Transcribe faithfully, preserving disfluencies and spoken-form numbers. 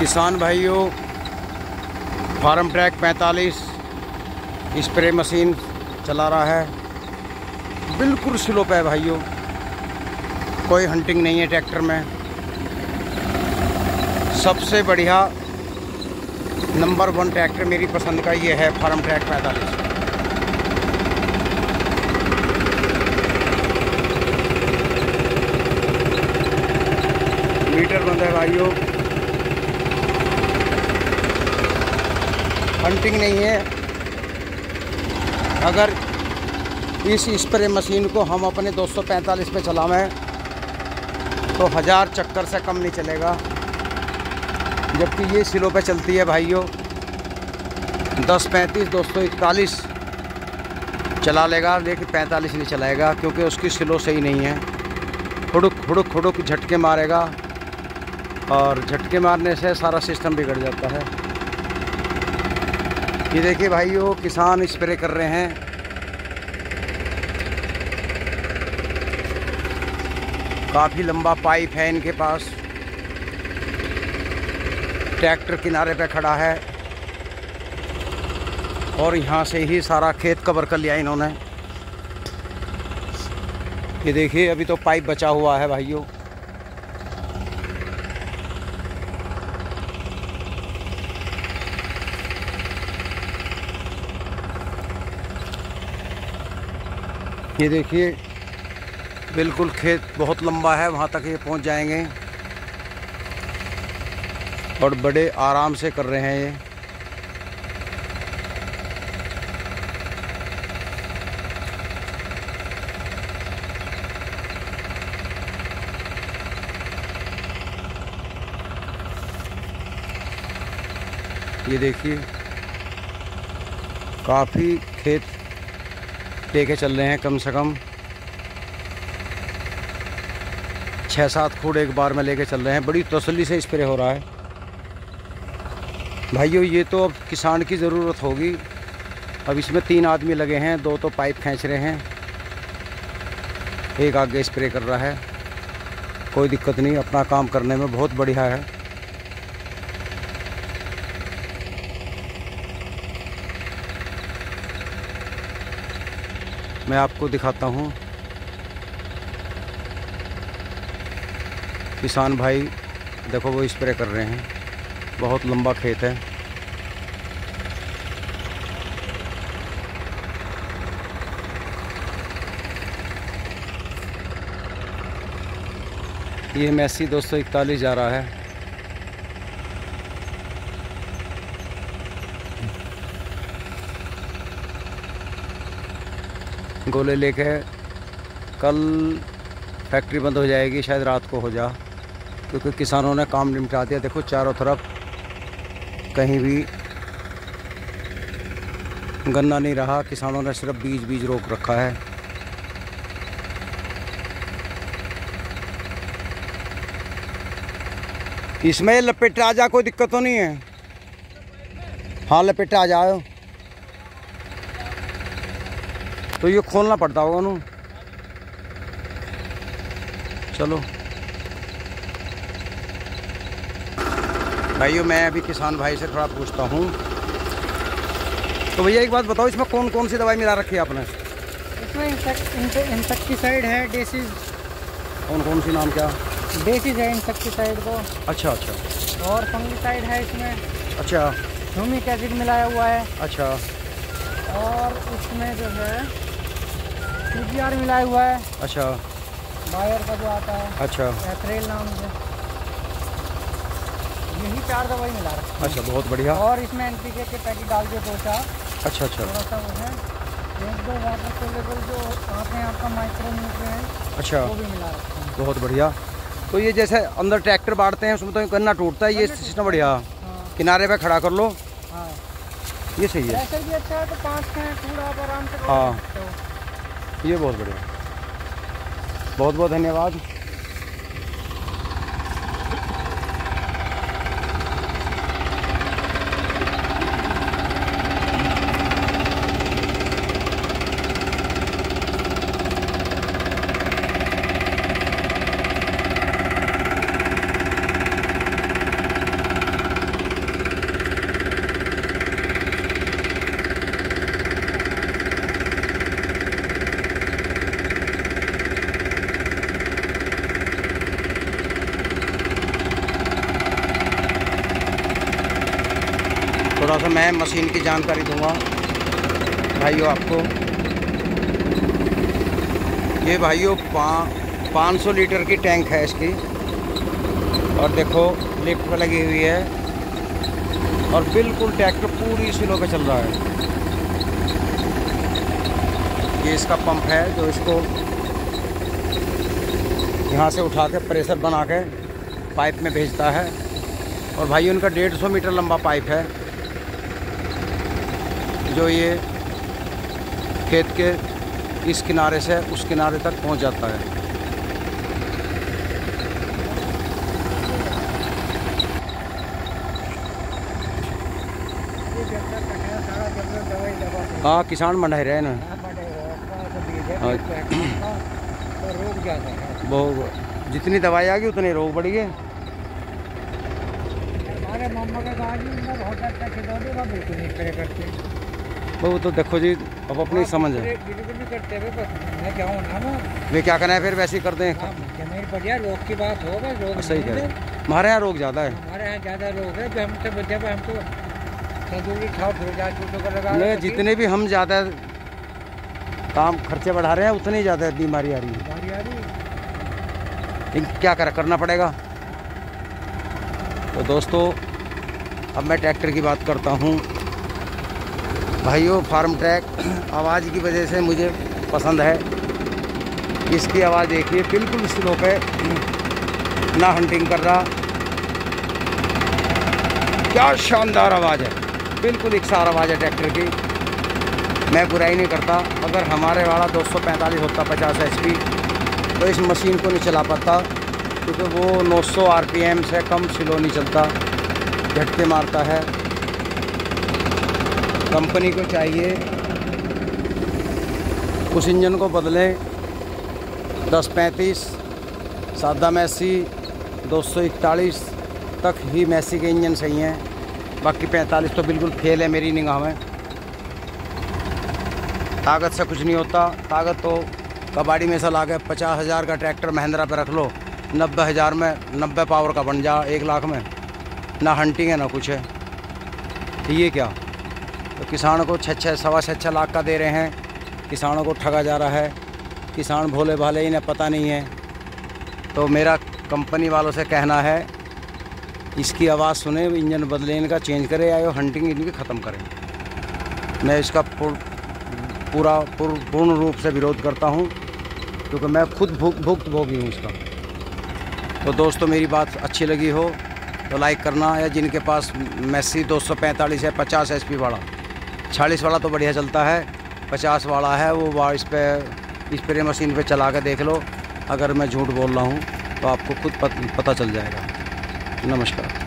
किसान भाइयों, Farmtrac पैंतालीस स्प्रे मशीन चला रहा है। बिल्कुल स्लो पे है भाइयों, कोई हंटिंग नहीं है ट्रैक्टर में। सबसे बढ़िया नंबर वन ट्रैक्टर मेरी पसंद का ये है फार्म ट्रैक पैंतालीस। मीटर बंद है भाइयों, हंटिंग नहीं है। अगर इस स्प्रे मशीन को हम अपने दो सौ पैंतालीस पे चलावें तो हज़ार चक्कर से कम नहीं चलेगा, जबकि ये स्लो पे चलती है भाइयों। दस पैंतीस दो सौ इकतालीस चला लेगा, लेकिन पैंतालीस नहीं चलाएगा क्योंकि उसकी स्लो सही नहीं है। हुड़ुक हुड़ुक हुड़ुक झटके मारेगा और झटके मारने से सारा सिस्टम बिगड़ जाता है। ये देखिए भाइयों, किसान स्प्रे कर रहे हैं। काफ़ी लंबा पाइप है इनके पास। ट्रैक्टर किनारे पे खड़ा है और यहाँ से ही सारा खेत कवर कर लिया इन्होंने। ये देखिए, अभी तो पाइप बचा हुआ है भाइयों। ये देखिए, बिल्कुल खेत बहुत लंबा है, वहाँ तक ये पहुँच जाएंगे और बड़े आराम से कर रहे हैं ये। ये देखिए, काफ़ी खेत लेके चल रहे हैं, कम से कम छः सात खूड़ एक बार में लेके चल रहे हैं। बड़ी तसल्ली से स्प्रे हो रहा है भाइयों। ये तो अब किसान की ज़रूरत होगी। अब इसमें तीन आदमी लगे हैं, दो तो पाइप खींच रहे हैं, एक आगे स्प्रे कर रहा है। कोई दिक्कत नहीं, अपना काम करने में बहुत बढ़िया है। मैं आपको दिखाता हूँ। किसान भाई देखो, वो स्प्रे कर रहे हैं। बहुत लंबा खेत है। ये मैसी दो सौ इकतालीस जा रहा है। गोले लेके कल फैक्ट्री बंद हो जाएगी, शायद रात को हो जा, क्योंकि किसानों ने काम निपटा दिया। देखो चारों तरफ कहीं भी गन्ना नहीं रहा, किसानों ने सिर्फ बीज बीज रोक रखा है। इसमें लपेटे आ जा, कोई दिक्कत तो नहीं है। हाँ, लपेटे आ जाओ। तो ये खोलना पड़ता होगा ना। चलो भाइयों, मैं अभी किसान भाई से थोड़ा पूछता हूँ। तो भैया एक बात बताओ, इसमें कौन कौन सी दवाई मिला रखी है आपने? इसमें इंसेक्टिसाइड है, डेसीज। कौन कौन सी, नाम क्या? डेसीज है इंसेक्टिसाइड को। अच्छा अच्छा। और फंगिसाइड है इसमें। अच्छा। ह्यूमिक एसिड मिलाया हुआ है। अच्छा। और इसमें जो है पीजीआर मिलाया हुआ है। अच्छा। बायर का जो आता है। अच्छा। एथरेल नाम से। यही चार दवाई मिला रखी है। अच्छा, बहुत बढ़िया। और इसमें एनपीके के पैकेट डाल के दो चार। अच्छा अच्छा। थोड़ा सा वो है, एक दो वाटर सोल्यूबल जो आते हैं आपका माइक्रो न्यूट्रिएंट। अच्छा, वो भी मिला रखा है। बहुत बढ़िया। तो ये जैसे अंदर ट्रैक्टर बांटते हैं उसमें तो गन्ना टूटता है, ये सिस्टम बढ़िया। हाँ। किनारे पे खड़ा कर लो। हाँ, ये सही है। ऐसे भी अच्छा है। तो पाँच छः पूरा आप आराम से। हाँ, ये बहुत बढ़िया। बहुत बहुत धन्यवाद। थोड़ा सा मैं मशीन की जानकारी दूंगा भाइयों आपको। ये भाइयों पाँच सौ लीटर की टैंक है इसकी, और देखो लिफ्ट पे लगी हुई है, और बिल्कुल ट्रैक्टर पूरी स्लो पे चल रहा है। ये इसका पंप है जो इसको यहाँ से उठा के प्रेशर बना के पाइप में भेजता है। और भाई उनका डेढ़ सौ मीटर लंबा पाइप है जो ये खेत के इस किनारे से उस किनारे तक पहुंच जाता है। हाँ, किसान मंडाई रहे ना, वो जितनी दवाई आ गई उतने रोग बढ़ गए। वो तो देखो जी, अब अपनी समझ है, वे क्या करना है फिर वैसे ही करते हैं। रोग की बात हो, रोग सही कह रहे, हमारे यहाँ रोग ज़्यादा है। हमारे यहाँ ज़्यादा रोग है, जो हमसे जब हम तो नहीं, जितने भी हम ज़्यादा काम खर्चे बढ़ा रहे हैं उतनी ज़्यादा बीमारी आ रही है। क्या कर करना पड़ेगा। तो दोस्तों अब मैं ट्रैक्टर की बात करता हूँ भाइयों। फार्म ट्रैक आवाज़ की वजह से मुझे पसंद है। इसकी आवाज़ देखिए, बिल्कुल स्लो पे, ना हंटिंग कर रहा, क्या शानदार आवाज़ है, बिल्कुल एकसार आवाज़ है ट्रैक्टर की। मैं बुराई नहीं करता, अगर हमारे वाला दो सौ पैंतालीस होता पचास एच पी तो इस मशीन को नहीं चला पाता, क्योंकि वो नौ सौ आर पी एम से कम स्लो नहीं चलता, झटके मारता है। कंपनी को चाहिए उस इंजन को बदलें। दस पैंतीस सादा मैसी दो सौ इकतालीस तक ही मैसी के इंजन सही हैं, बाकी पैंतालीस तो बिल्कुल फेल है मेरी निगाह में। ताकत से कुछ नहीं होता, ताकत तो कबाड़ी में से ला के पचास हज़ार का ट्रैक्टर महिंद्रा पे रख लो, नब्बे हज़ार में नब्बे पावर का बन जा एक लाख में, ना हंटिंग है ना कुछ है। तो ये क्या, तो किसानों को छः छः सवा छः छः लाख का दे रहे हैं, किसानों को ठगा जा रहा है। किसान भोले भाले, इन्हें पता नहीं है। तो मेरा कंपनी वालों से कहना है, इसकी आवाज़ सुने, इंजन बदले, इनका चेंज करे, या हंटिंग इनकी ख़त्म करें। मैं इसका पूरा पूर्ण रूप से विरोध करता हूं, क्योंकि मैं खुद भुग भुगत भोगी हूं इसका। तो दोस्तों मेरी बात अच्छी लगी हो तो लाइक करना, या जिनके पास मैसी दो सौ पैंतालीस है, पचास एच पी वाला, छियालीस वाला तो बढ़िया चलता है, पचास वाला है वो वाह इस पर स्प्रे मशीन पे चला के देख लो। अगर मैं झूठ बोल रहा हूँ तो आपको खुद पता चल जाएगा। नमस्कार।